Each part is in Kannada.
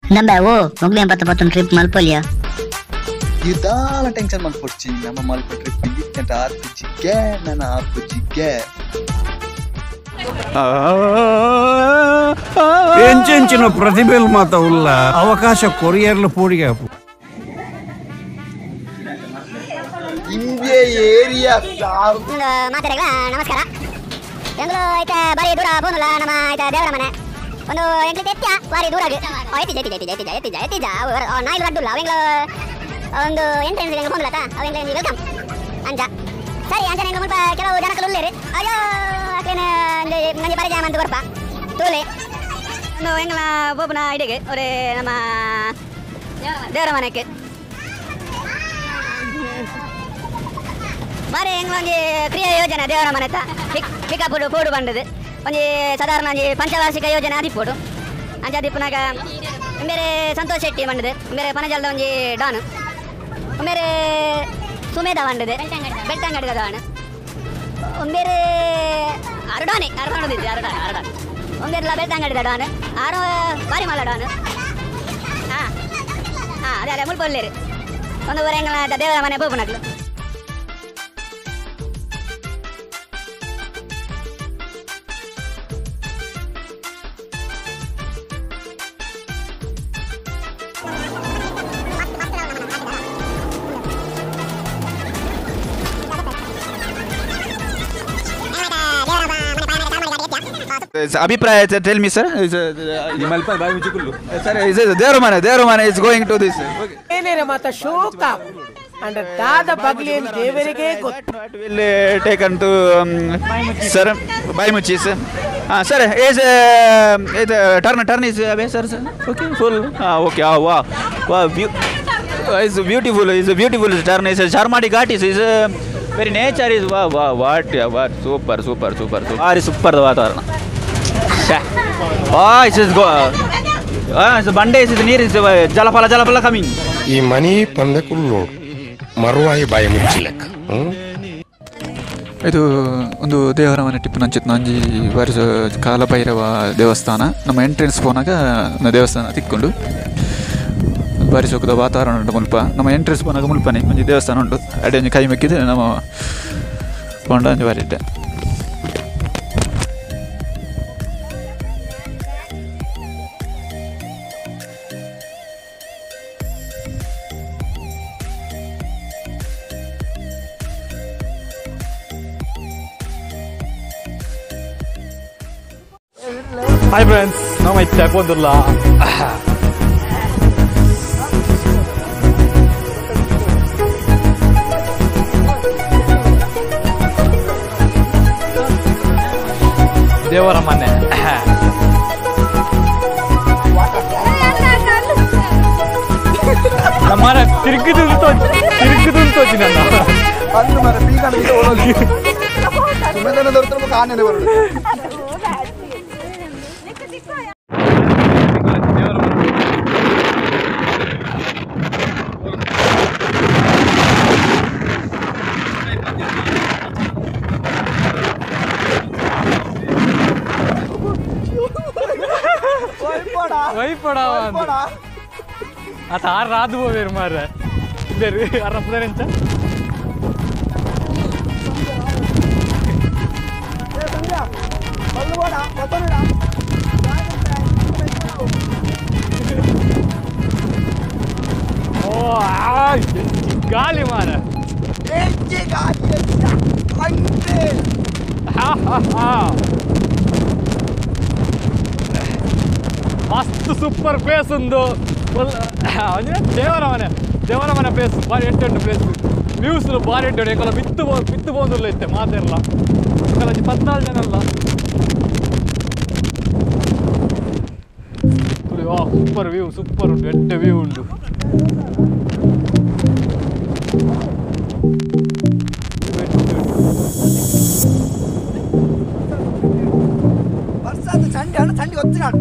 ನಂಬೆ ಓ ಹೋಗ್ಲಿ ಪತ್ತ ಟ್ರಿಪ್ ಮಲ್ಪೊಲಿಯಾ ಇದಾಲ ಟೆನ್ಷನ್ ಮಾಡ್ಕೊಡ್ಚಿ ನಮ್ಮ ಮಲ್ಪ ಟ್ರಿಪ್ ಇತ್ತಂತ ಆರ್ಪಿಜಿಗೆ ನನ್ನ ಆರ್ಪಿಜಿಗೆ ಎಂಚೆಂಚಿನ ಪ್ರತಿಭೆಲ್ ಮಾತ ಉಲ್ಲ ಅವಕಾಶ ಕೊರಿಯರ್ಲ ಪೋಡಿಗೆ ಇಂಡಿಯಾ ಏರಿಯಾ ಮಾತಾಡಗಳ ನಮಸ್ಕಾರ ಎಂಗ್ಳು ಐತೆ ಬಾರಿ ದೂರ ಬೋನುಲ್ಲ ನಮ್ಮ ಐತೆ ದೇವರ ಮನೆ ಒಂದು ಎಂಟ್ಲಿ ತೆತ್ಯ ಬಾರಿ ದೂರ ಎತ್ತಿಜ ನಾಯಿಲ್ ರಡ್ಡುಲ್ಲ ಅವೆಂಗ್ಳು ಒಂದು ಎಂಟ್ರೆನ್ಸ್ ಬೋನುಲತ ಅವೆಂಗ್ಳು ವೆಲ್ಕಮ್ ಅಂಜ ಸರಿ ಅಂಜನ ಎಂಗ್ಳು ಮುಲ್ಪ ಕೆಲವು ಜನಕಲು ಉಳ್ಳೇರಿ ಅಯ್ಯೋ ಅದೇನು ನನಗೆ ಬಾರಿ ಜಾಮ ಅಂತ ಬರ್ಪ ತೋಲೆ ಒಂದು ಎಂಗ್ಳ ಬೋಬನ ಇಡೆಗೆ ಅವರೇ ನಮ್ಮ ದೇವರ ಮನೆಗೆ ಬಾರಿ ಎಂಗ್ಳೊಂದು ಕ್ರಿಯಾ ಯೋಜನೆ ದೇವರ ಮನೆ ಪಿಕಪ್ ಪೋಡು ಬಂದದು ಒಂಜಿ ಸಾಧಾರಣ ಒಂಜಿ ಪಂಚವಾರ್ಷಿಕ ಯೋಜನೆ ಆದಿಪ್ಪೋಡು ಅಂಚ ಆದಿಪ್ಪನಾಗ ಬೇರೆ ಸಂತೋಷ್ ಶೆಟ್ಟಿ ಬಂದದು ಬೇರೆ ಪನಜಲ್ದ ಒಂಜಿ ಡಾನ್ ಬೇರೆ ಸುಮೇಧ ಬಂದದು ಬೆಟ್ಟಂಗಡಿದ ಡಾನ್ ಬೇರೆ ಅರಡಾನೆ ಅರಡಾನದಿದ್ದೆ ಅರಡಾನೆ ಒಂದೇರ್ಲ ಬೆಟ್ಟಂಗಡಿದ ಡಾನ್ ಆರು ಬಾರಿ ಮಲ್ಲ ಡಾನ್ ಹಾಂ ಅದೇ ಅದೇ ಮುಳ್ಪೊಳ್ಳೇರಿ ಒಂದು ಊರ ಎಂಗ್ಳ ದೇವರ ಮನೆ ಬೋಪುನಕ್ಲು ಅಭಿಪ್ರಾಯ tell me sir ದೇವರ ಮನೆ is going to this ಏನೇನ ಮಾತ ಶೋಕ ಅಂಡ್ ದಾದ ಬಗ್ಲಿಯನ್ ದೇವರಿಗೆ ಗೊತ್ತು will taken to sir by muchi sir sir is turn is away sir okay full okay wow is a beautiful turn is Charmadi Ghat is very nature is wow what super super ವಾತಾವರಣ ಬಂಡೆ ನೀರು ಜಲಪಾಲ ಕಮಿಂಗ್ ಈ ಮನಿ ಪಂದಕುಲ್ಲು ಮರುವಾಯಿ ಬಾಯಿ ಮುಚ್ಚಿಲೆಕ್ಕ ಇದು ಒಂದು ದೇವರ ಮನೆ ಟಿಪ್ಪು ನಂಚಿತ್ ನಂಜಿ ವರ್ಷ ಕಾಲಭೈರವ ದೇವಸ್ಥಾನ ನಮ್ಮ ಎಂಟ್ರೆನ್ಸ್ ಪೋನಾಗ ದೇವಸ್ಥಾನ ತಿಕ್ಕೊಂಡು ಬಾರಿ ಸೊಕ್ಕದ ವಾತಾವರಣ ಉಂಟು ಮುಲ್ಪ ನಮ್ಮ ಎಂಟ್ರೆನ್ಸ್ ಪೋನಾಗ ಮುಲ್ಪನೆ ಒಂಜಿ ದೇವಸ್ಥಾನ ಉಂಟು ಅಡೆ ಒಂಜಿ ಕೈ ಮೆಕ್ಕಿದ್ದು ನಮ್ಮ ಪೊಂಡ ಒಂಜಿ ಬಾರಿ ಇಟ್ಟೆ ಹಾಯ್ ಫ್ರೆಂಡ್ಸ್ ನಾವು ಐತೆ ಹಾಕೋದಿಲ್ಲ ದೇವರ ಮನೆ ನಮ್ಮನೆ ತಿರುಗಿದು ತೋಚಿ ನನ್ನ आता आर रात वो वेर मार इधर अरपदा निंच ओ गाली मार मस्त सूपर प्लेस ದೇವರ ಮನೆ ಪ್ಲೇಸ್ ಭಾರಿ ಎಂಟು ಪ್ಲೇಸ್ ವ್ಯೂಸ್ ಭಾರಿ ಎಂಟು ಎಂಕಲ್ಲ ಬಿತ್ತು ಬೋಂದಿಲ್ಲ ಇತ್ತೆ ಮಾತಿರಲ್ಲ ಎಂಕಲ್ಲ 14 ಜನ ಅಲ್ಲ ಸೂಪರ್ ವ್ಯೂ ಸೂಪರ್ ಉಂಟು ಎಂಟು ವ್ಯೂ ಉಂಟು ಚಂಡಿ ಒತ್ತಿನಾಡು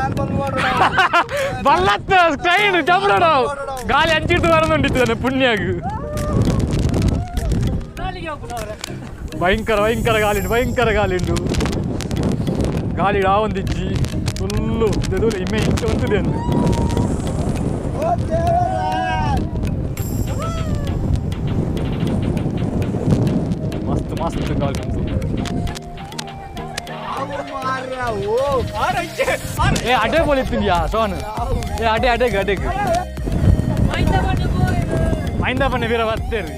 ಬಲ್ಲತ್ತ ಟ್ರೈನ್ ಜಂಬಡ ಗಾಳಿ ಅಂಚಿಟ್ಟು ಬರದುಂಡಿತ್ತು ಪುಣ್ಯಾಗ ಭಯಂಕರ ಭಯಂಕರ ಗಾಳಿಂಡು ಗಾಳಿ ರಾವಂದಿಜ್ಜಿ ಫುಲ್ಲು ಇಮ್ಮೆ ಇಂಚ ಒಂದಿದೆ ಅಂದು ಮಸ್ತ್ ಮಸ್ತ್ ಗಾಳಿ ಉಂಟು ಏ ಅಡ್ಡೆ ಬೋಲಿತ್ತಿದ್ಯಾ ಸೋನ್ ಏ ಅಡ್ಡೆಗೆ ಮೈಂದ ಬನ್ನಿ ವೀರ ಬರ್ತೇರಿ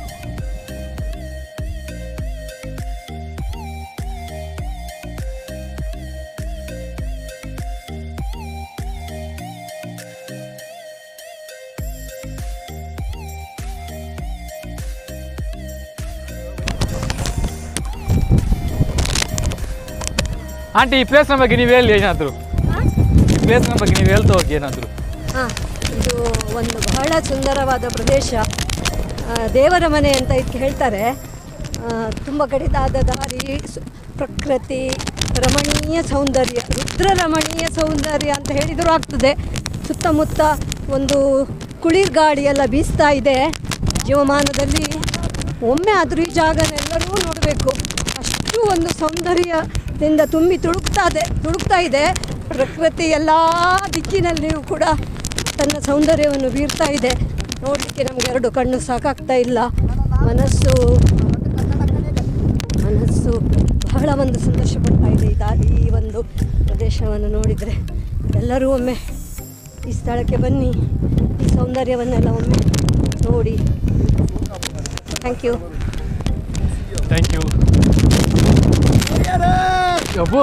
ಆಂಟಿ ಈ ಪ್ಲೇಸ್ನ ಬಗ್ಗೆ ನೀವು ಹೇಳಿ ಏನಾದರೂ ಈ ಪ್ಲೇಸ್ನ ಬಗ್ಗೆ ನೀವು ಹೇಳ್ತಾ ಹೋಗಿ ಏನಾದರೂ ಇದು ಒಂದು ಬಹಳ ಸುಂದರವಾದ ಪ್ರದೇಶ ದೇವರ ಮನೆ ಅಂತ ಇದಕ್ಕೆ ಹೇಳ್ತಾರೆ ತುಂಬ ಕಡಿದಾದ ದಾರಿ ಪ್ರಕೃತಿ ರಮಣೀಯ ಸೌಂದರ್ಯ ರುದ್ರ ರಮಣೀಯ ಸೌಂದರ್ಯ ಅಂತ ಹೇಳಿದರೂ ಆಗ್ತದೆ ಸುತ್ತಮುತ್ತ ಒಂದು ಕುಳಿರ್ ಗಾಳಿ ಎಲ್ಲ ಬೀಸ್ತಾ ಇದೆ ಜೀವಮಾನದಲ್ಲಿ ಒಮ್ಮೆ ಆದರೂ ಈ ಜಾಗನೆಲ್ಲರೂ ನೋಡಬೇಕು ಅಷ್ಟು ಒಂದು ಸೌಂದರ್ಯದಿಂದ ತುಂಬಿ ತುಳುಕ್ತಾ ಇದೆ ಪ್ರಕೃತಿ ಎಲ್ಲ ದಿಕ್ಕಿನಲ್ಲಿಯೂ ಕೂಡ ತನ್ನ ಸೌಂದರ್ಯವನ್ನು ಬೀರ್ತಾ ಇದೆ ನೋಡಲಿಕ್ಕೆ ನಮಗೆ ಎರಡು ಕಣ್ಣು ಸಾಕಾಗ್ತಾ ಇಲ್ಲ ಮನಸ್ಸು ಬಹಳ ಒಂದು ಸಂತೋಷ ಪಡ್ತಾ ಇದೆ ಈ ಒಂದು ಪ್ರದೇಶವನ್ನು ನೋಡಿದರೆ ಎಲ್ಲರೂ ಒಮ್ಮೆ ಈ ಸ್ಥಳಕ್ಕೆ ಬನ್ನಿ ಈ ಸೌಂದರ್ಯವನ್ನೆಲ್ಲ ಒಮ್ಮೆ ನೋಡಿ ಥ್ಯಾಂಕ್ ಯು ಅಬ್ಬು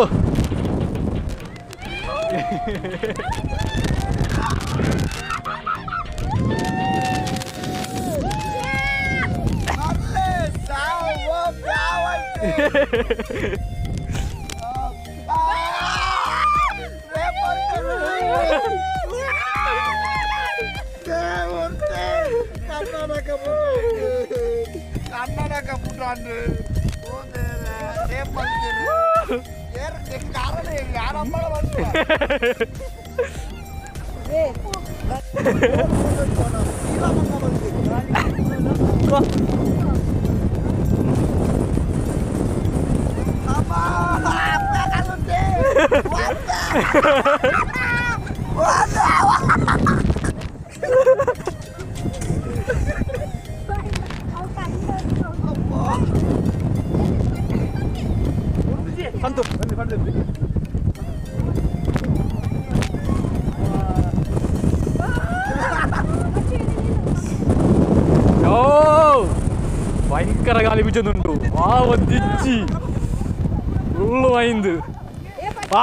ಭಯಂಕರ ಗಾಳಿ ಬೀಜದುಂಟು ದಿಚ್ಚಿ ಫುಲ್ಲು ಐಂದು ಬಾ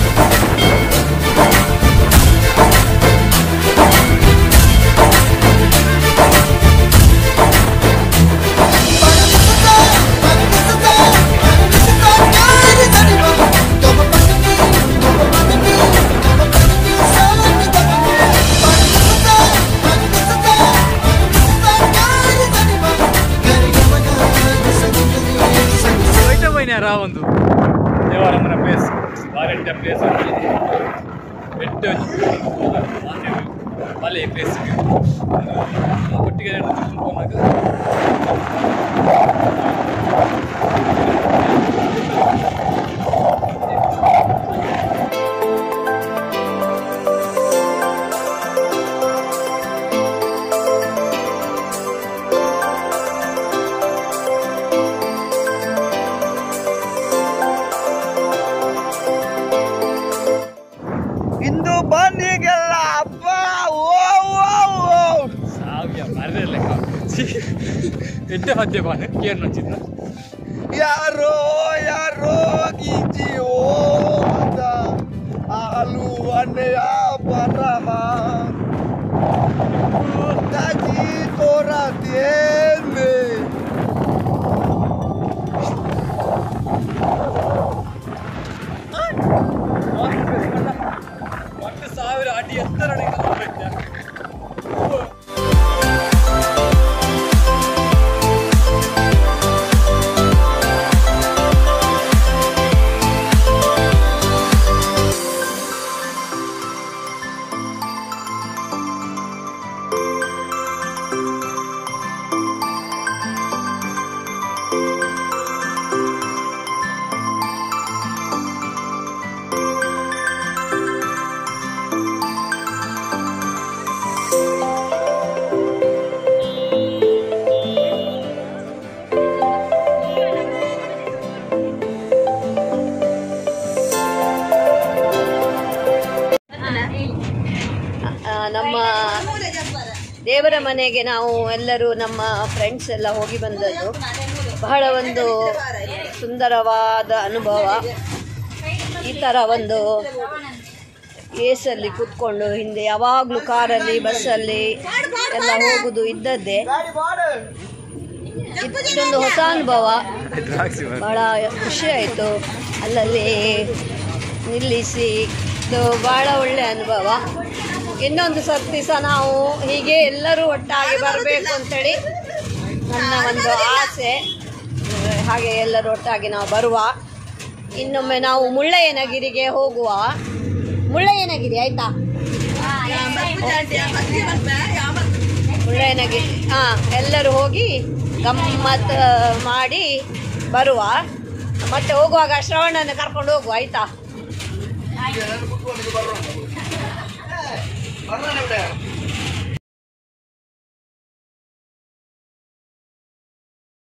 ಒಂದು ದೇವರಮ್ಮನ ಪ್ಲೇಸ್ ಬಾರೆಡ್ಡ ಪ್ಲೇಸ್ ಬೆಟ್ಟ ಮಲೆ ಪ್ಲೇಸ್ ಒಟ್ಟಿಗೆ ಎಡ್ಡೆ ಮಧ್ಯೆ ಬಾನೆ ಏನು ನಚ್ಚಿದ್ದ ಯಾರೋ ಗೀಚಿ ಹೋದ ಹಾಲು ಅನ್ನೆಯ ಬರಹ ತಾಜಿ ತೋರ ದೇನೆ ಒಂದು 1000 ಅಡಿ ಎತ್ತರ ದೇವರ ಮನೆಗೆ ನಾವು ಎಲ್ಲರೂ ನಮ್ಮ ಫ್ರೆಂಡ್ಸ್ ಎಲ್ಲ ಹೋಗಿ ಬಂದದ್ದು. ಬಹಳ ಒಂದು ಸುಂದರವಾದ ಅನುಭವ. ಈ ಥರ ಒಂದು ಏಸಲ್ಲಿ ಕೂತ್ಕೊಂಡು ಹಿಂದೆ ಯಾವಾಗಲೂ ಕಾರಲ್ಲಿ ಬಸ್ಸಲ್ಲಿ ಎಲ್ಲ ಹೋಗೋದು ಇದ್ದದ್ದೇ. ಇದೊಂದು ಹೊಸ ಅನುಭವ, ಭಾಳ ಖುಷಿ ಆಯಿತು. ಅಲ್ಲಲ್ಲಿ ನಿಲ್ಲಿಸಿ ಇದು ಭಾಳ ಒಳ್ಳೆಯ ಅನುಭವ. ಇನ್ನೊಂದು ಸರ್ತಿ ಸಹ ನಾವು ಹೀಗೆ ಎಲ್ಲರೂ ಒಟ್ಟಾಗಿ ಬರಬೇಕು ಅಂತೇಳಿ ನನ್ನ ಒಂದು ಆಸೆ. ಹಾಗೆ ಎಲ್ಲರೂ ಒಟ್ಟಾಗಿ ನಾವು ಬರುವ. ಇನ್ನೊಮ್ಮೆ ನಾವು ಮುಳ್ಳಯ್ಯನಗಿರಿಗೆ ಹೋಗುವ. ಮುಳ್ಳಯ್ಯನಗಿರಿ ಆಯಿತಾ? ಮುಳ್ಳಯ್ಯನಗಿರಿ ಎಲ್ಲರೂ ಹೋಗಿ ಗಮ್ಮತ್ ಮಾಡಿ ಬರುವ. ಮತ್ತೆ ಹೋಗುವಾಗ ಶ್ರವಣನ ಕರ್ಕೊಂಡು ಹೋಗುವ ಆಯಿತಾ?